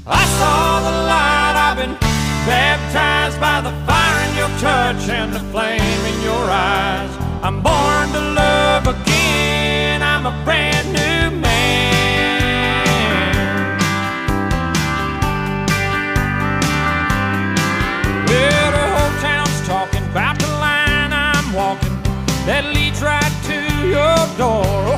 I saw the light, I've been baptized by the fire in your touch and the flame in your eyes. I'm born to love again, I'm a brand new man. Well, the whole town's talking about the line I'm walking that leads right to your door.